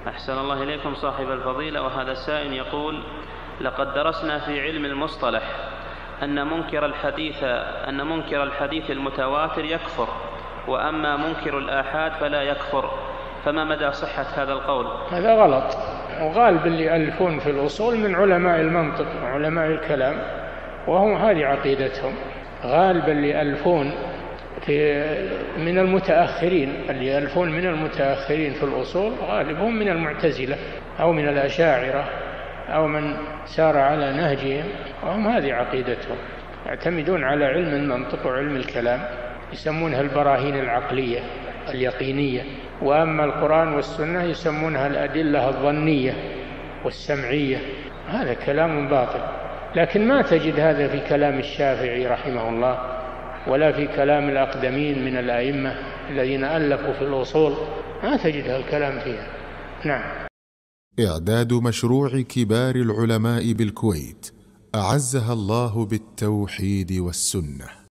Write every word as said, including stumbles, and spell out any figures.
أحسن الله إليكم صاحب الفضيلة. وهذا السائل يقول: لقد درسنا في علم المصطلح أن منكر الحديث أن منكر الحديث المتواتر يكفر، وأما منكر الآحاد فلا يكفر، فما مدى صحة هذا القول؟ هذا غلط، وغالب اللي يألفون في الأصول من علماء المنطق وعلماء الكلام، وهم هذه عقيدتهم. غالب اللي يألفون في من المتأخرين اللي يألفون من المتأخرين في الأصول غالبهم من المعتزلة أو من الأشاعرة أو من سار على نهجهم، وهم هذه عقيدتهم، يعتمدون على علم المنطق وعلم الكلام، يسمونها البراهين العقلية اليقينية. وأما القرآن والسنة يسمونها الأدلة الظنية والسمعية. هذا كلام باطل، لكن ما تجد هذا في كلام الشافعي رحمه الله ولا في كلام الأقدمين من الأئمة الذين ألفوا في الأصول، ما تجد هذا الكلام فيها. نعم. إعداد مشروع كبار العلماء بالكويت أعزها الله بالتوحيد والسنة.